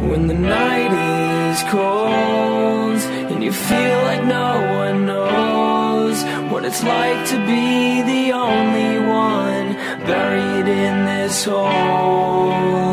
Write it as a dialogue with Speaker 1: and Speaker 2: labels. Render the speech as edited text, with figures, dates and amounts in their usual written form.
Speaker 1: When the night is cold and you feel like no one knows what it's like to be the only one buried in this hole.